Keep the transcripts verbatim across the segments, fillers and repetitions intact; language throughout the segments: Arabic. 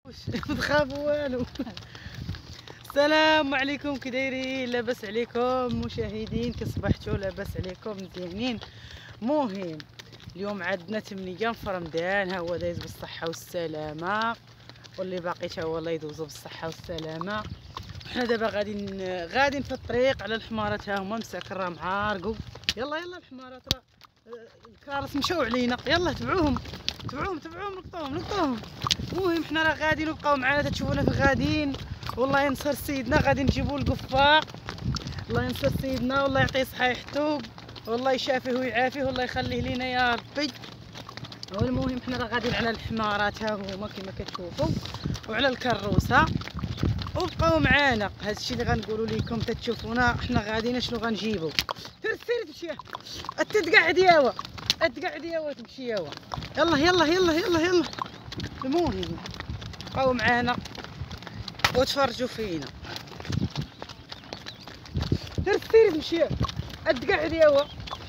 ما تخافوا والو. السلام عليكم، كي دايرين؟ لاباس عليكم مشاهدين؟ كي صبحتوا؟ لاباس عليكم مزيانين؟ مهم اليوم عندنا ثمانية في رمضان، ها هو دايز بالصحه والسلامه، واللي باقي تا هو الله يدوزو بالصحه والسلامه. حنا دابا غاديين غاديين في الطريق على الحمارات، ها هما مساكن راه معارقوا. يلا يلا الحمارات راه الكرارس مشاو علينا، يلا تبعوهم تبعوهم تبعوهم لقطوهم لقطوهم. المهم حنا راه غاديين، وبقاو معنا تشوفونا في غاديين. والله ينصر سيدنا، غادي نجيبوا القفاق. الله ينصر سيدنا والله يعطيه صحيحته، والله يشافيه ويعافيه والله يخليه لينا يا ربي. والمهم حنا راه غاديين على الحمارات، ها هما كما كتشوفوا، وعلى الكروسه، وبقاو معانا. هذا الشيء اللي غنقولوا لكم تتشوفونا حنا غاديين شنو غنجيبوا. سيري تمشي تتقعد ياوا تقعد ياوا تمشي ياوا. يلا يلا يلا يلا يلا. المهم بقاو معانا وتفرجوا فينا. سيري تمشي تقعد ياوا.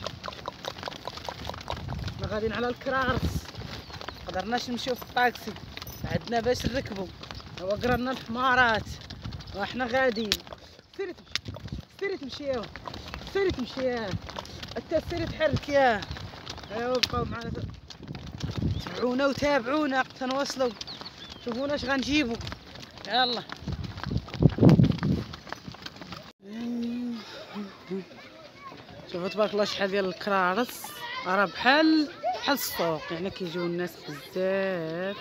حنا غاديين على الكرارس، مقدرناش نمشيو في الطاكسي، عندنا باش نركبوا، هو قررنا الحمارات وحنا غاديين. سيري تمشي سيري تمشي ياوا سيري تمشي ياه انت، سيري تحرك ياه. ايوا بقاو معنا تبعونا وتابعونا تنوصلوا، شوفونا اش غنجيبوا. يلا شوفوا تبارك الله شحال ديال الكرارس، راه بحال بحال السوق، يعني كيجيو الناس بزاف.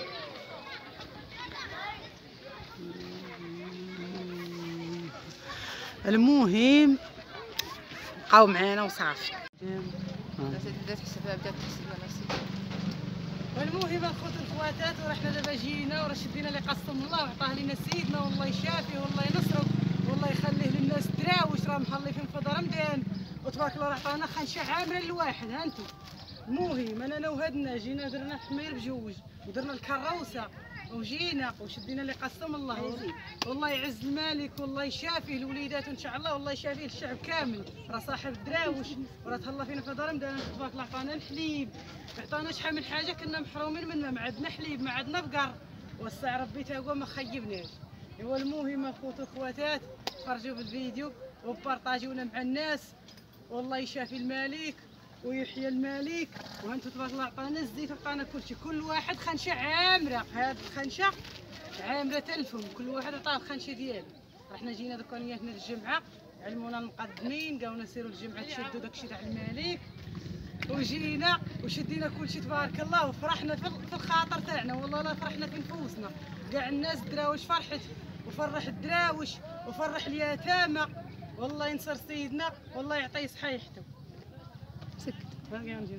المهم بقاو معانا وصافي. بدات تحسبها بدات تحسبها ميرسي. والمهم الخوت الخواتات، وراه حنا دابا جينا وراه شدينا اللي قسم الله وعطاه لينا سيدنا، والله يشافيه والله ينصرو والله يخليه للناس دراوش راه محلفين في رمضان، وتبارك الله راه عطانا خنشه عامره للواحد. ها انتم المهم انا وهدنا جينا درنا حمير بجوج ودرنا الكروسه وجينا وشدينا اللي قسم الله، والله يعز الملك والله يشافيه الوليدات ان شاء الله، والله يشافيه الشعب كامل. راه صاحب الدراوش وراه تهلا فينا في رمضان، تبارك الله عطانا الحليب، عطانا شحال من حاجه كنا محرومين منها، ما عندنا حليب ما عندنا بقر، وسع ربي تا هو ما خيبناش. ايوا المهم اخوت واخواتات تفرجوا في الفيديو وبارطاجيونا مع الناس، والله يشافي الملك ويحيى الملك. وانتم تبارك الله عطانا الزيت وعطانا كلشي، كل واحد خنشه عامره، هاد الخنشه عامره تلفهم، كل واحد عطاه الخنشه ديالو. رحنا جينا دوكا نياتنا للجمعه، علمونا المقدمين قالونا سيروا للجمعه تشدوا داكشي تاع الملك، وجينا وشدينا كلشي تبارك الله، وفرحنا في الخاطر تاعنا، والله لا فرحنا في نفوسنا. كاع الناس دراوش فرحت، وفرح الدراوش وفرح اليتامى، والله ينصر سيدنا والله يعطيه صحيحته. سكت باقي نجي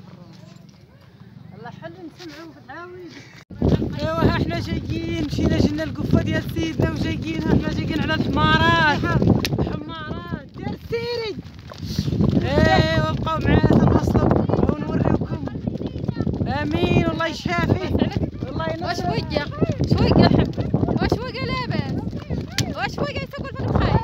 الله حل نسمعوا في العاويد. ايوا ها حنا جايين، مشينا جينا القفه ديال سيدنا وجايين، ها حنا جايين على الحمارات الحمارات ديال سيري. ايوا بقاو معنا تنوصلوا ونوريوكم. امين والله يشافيه والله ينصر. واش وقع واش وقع حب واش وقع لاباس واش وقع تاكل في البخير.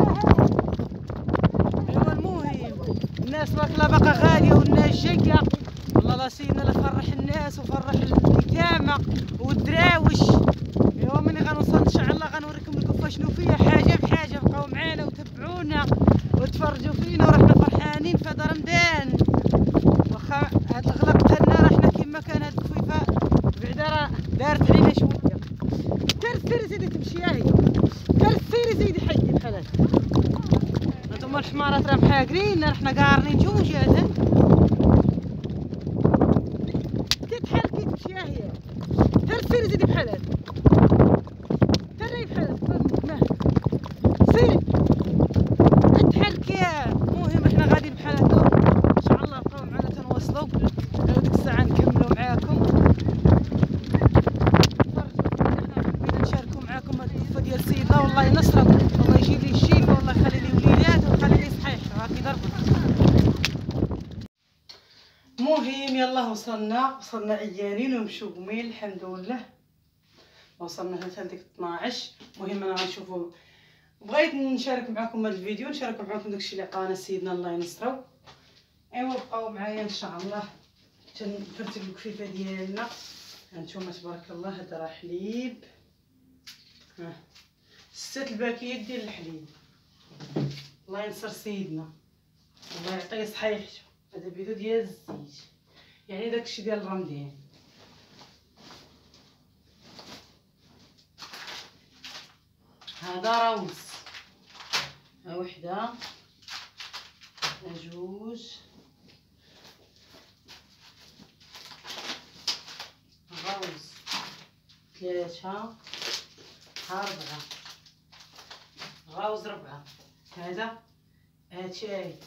ايوا المهم الناس تبارك الله باقا غاليه والناس جايه، والله لا سيدنا لا فرح الناس وفرح اليتامى والدراوش. ايوا ملي غنوصل ان شاء الله غنوريكم القفه شنو فيها حاجه بحاجه. بقاو معانا وتبعونا وتفرجوا فينا، ورحنا فرحانين في هذا رمضان. واخا هاد الغلق تاعنا راه حنا كيما كان هاد الكفيفه بعدا راه دارت علينا شويه. سيري سيدي تمشي هي سيري سيدي حيدي بحال هكا. هانتوما الحمارات راه محاقرين، راه حنا قارنين جوجات. تتحركي تمشي هي سيري سيدي بحال هكا سيري بحال هكا سيري تحركي. المهم حنا غاديين بحال هكا ان شاء الله، بقاو معنا تنوصلوا ديك الساعه نكملوا معاكم. حبينا نشاركوا معاكم هاد القفه ديال سيدنا، والله ينصرو والله يجيب ليه الشيفه والله يخلي ليه وليدات ويخلي ليه صحيحته. هاكي ضربت. المهم يلا وصلنا وصلنا عيانين ومشومين الحمد لله، وصلنا حتى لديك اثناعش. المهم انا غنشوفوا، بغيت نشارك معكم هذا الفيديو، نشارك معكم داكشي اللي عطانا سيدنا الله ينصرو. ايوا بقاو معايا ان شاء الله تنفرتك الكفيفه ديالنا. هانتوما تبارك الله، هذا راه حليب ها ست الباكيات ديال الحليب. الله ينصر سيدنا، الله يعطيه صحيحته. هذا بيدو ديال الزيت، يعني داكشي ديال رمضان. هذا روز، ها وحده، ها جوج، روز ثلاثة، ها ربعة، روز ربعة. هذا اتاي،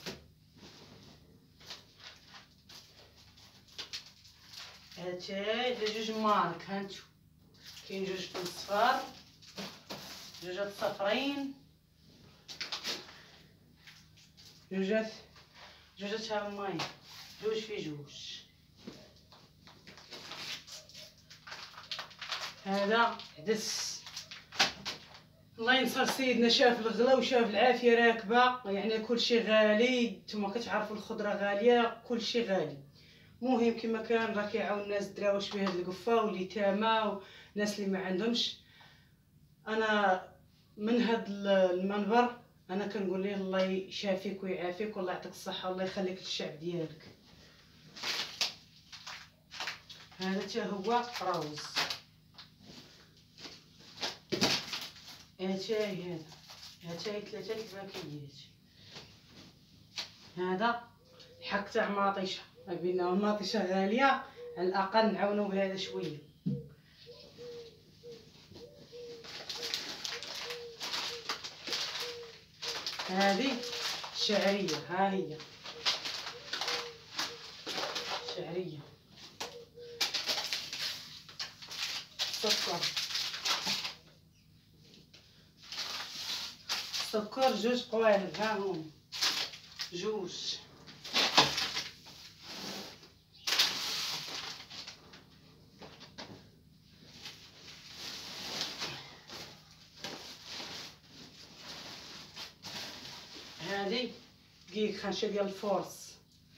اتاي على جوج مارك. هانتو كاين جوج بالصفار، جوجات صفرين، جوجات جوجات ها هما جوج في جوج. هذا عدس. الله ينصر سيدنا، شاف الغلا وشاف العافيه راكبه، يعني كلشي غالي. نتوما كتعرفوا الخضره غاليه، كلشي غالي. مهم كما كان راه كيعاون الناس الدراوش بهاد القفه واليتامى والناس اللي ما عندهمش. انا من هاد المنبر انا كنقول ليه الله يشافيك ويعافيك والله يعطيك الصحه والله يخليك للشعب ديالك. هذا حتى هو روز. هاتاي هذا، هاتاي ثلاثه الباكيات. هذا الحك تاع ماطيشه، ما بينا الماطيشه غاليه، على الاقل نعاونوا بهذا شويه. هذه الشعريه، ها هي الشعريه. سكر، سكر جوج قوالب، ها هما جوج. هذه دقيق خنشه ديال الفورس،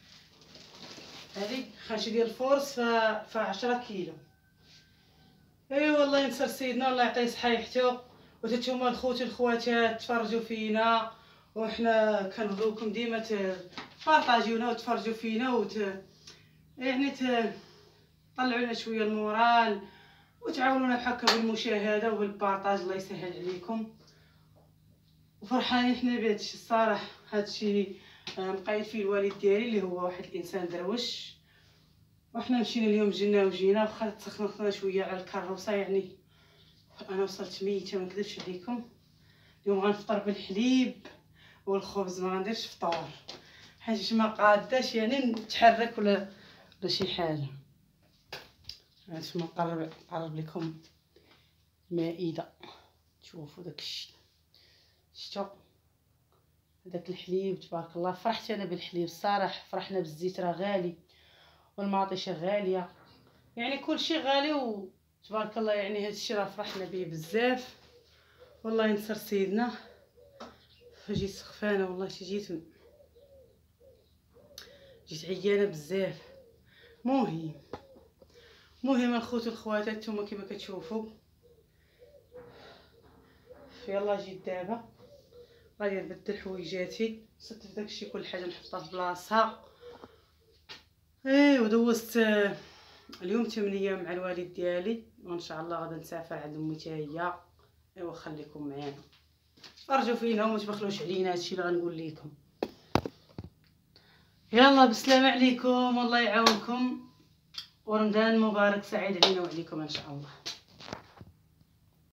هذه خنشه ديال الفورس ف ف عشرة كيلو. اي والله ينصر سيدنا الله يعطيه صحيحته. وتتوما الخوت الخواتات تفرجوا فينا، وحنا كنبغيوكم ديما تبارطاجيونا وتفرجوا فينا وت يعني تطلعوا لنا شويه المورال وتعاونونا بحكا بالمشاهده وبالبارطاج. الله يسهل عليكم. وفرحانين حنا بهادشي الصراحه. هادشي مقيد فيه الوالد ديالي اللي هو واحد الانسان دروش، وحنا مشينا اليوم جينا وجينا واخا تسخننا شويه على الكروسه. يعني انا وصلت ميته ما نكذبش عليكم. اليوم غنفطر بالحليب والخبز، ما غنديرش فطور حيت ما قاداش يعني نتحرك ولا ولا شي حاجه. هانتوما نقرب نقرب لكم المائده تشوفوا داكشي. شتو هذاك الحليب تبارك الله. فرحت انا بالحليب الصراحه، فرحنا بالزيت راه غالي والماطيشه غاليه، يعني كلشي غالي وتبارك الله. يعني هادشي راه فرحنا به بزاف. والله ينصر سيدنا. جيت سخفانه والله، جيت جيت عيانه بزاف. مهم مهم الخوت والخواتات نتوما كما كتشوفوا. يلا جيت دابا غادي نبدل حويجاتي، صدت داكشي كل حاجه نحطها في بلاصتها. ايه ودوزت اليوم ثمانية مع الوالد ديالي، وان شاء الله غادي نسافر عند امي حتى هي. ايوا خليكم معانا، ارجو فينا وما تبخلوش علينا. هادشي اللي غنقول لكم. يلا بالسلامه عليكم، والله يعاونكم، ورمضان مبارك سعيد علينا وعليكم ان شاء الله.